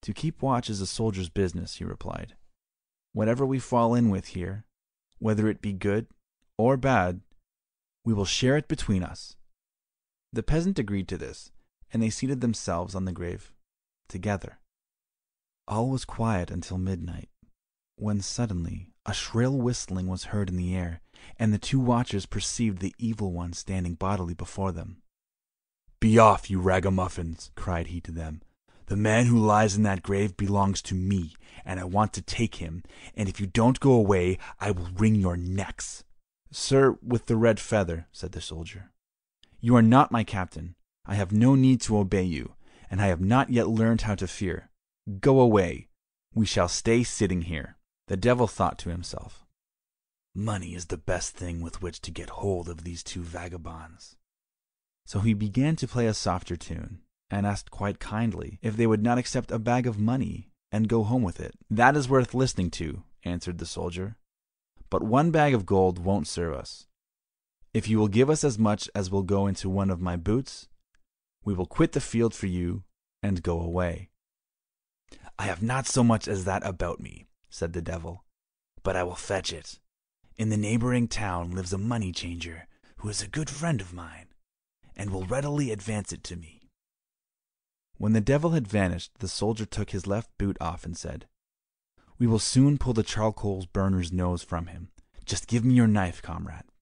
To keep watch is a soldier's business, he replied. Whatever we fall in with here, whether it be good or bad, we will share it between us. The peasant agreed to this, and they seated themselves on the grave together. All was quiet until midnight, when suddenly a shrill whistling was heard in the air, and the two watchers perceived the evil one standing bodily before them. "Be off, you ragamuffins!" cried he to them. "The man who lies in that grave belongs to me, and I want to take him, and if you don't go away, I will wring your necks." "Sir with the red feather," said the soldier, "you are not my captain. I have no need to obey you, and I have not yet learned how to fear. Go away. We shall stay sitting here." The devil thought to himself, "Money is the best thing with which to get hold of these two vagabonds." So he began to play a softer tune, and asked quite kindly if they would not accept a bag of money and go home with it. "That is worth listening to," answered the soldier, "but one bag of gold won't serve us. If you will give us as much as will go into one of my boots, we will quit the field for you and go away." "I have not so much as that about me," said the devil, "but I will fetch it. In the neighboring town lives a money changer who is a good friend of mine, and will readily advance it to me." When the devil had vanished, the soldier took his left boot off and said, "We will soon pull the charcoal burner's nose from him. Just give me your knife, comrade."